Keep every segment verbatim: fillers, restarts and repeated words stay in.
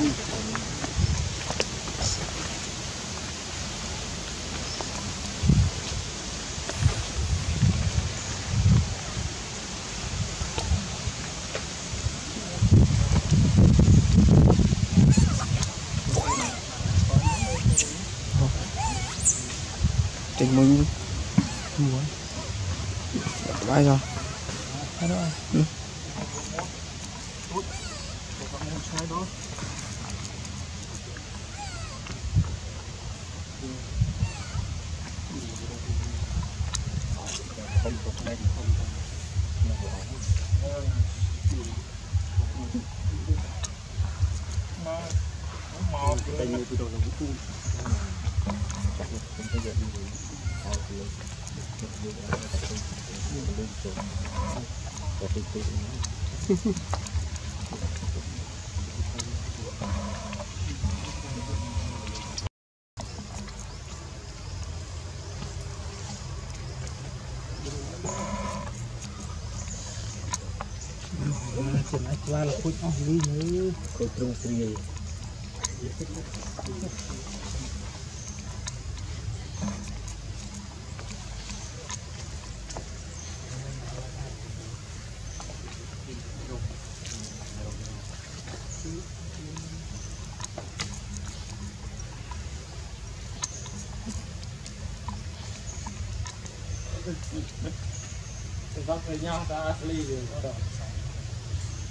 Tình mình bay rồi. Ừ. Chuyện này qua là khối óc đi nữa khối trung tri vâng với nhau ta asli rồi có đâu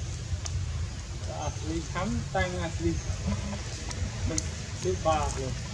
asli khám tanh asli mình biết ba rồi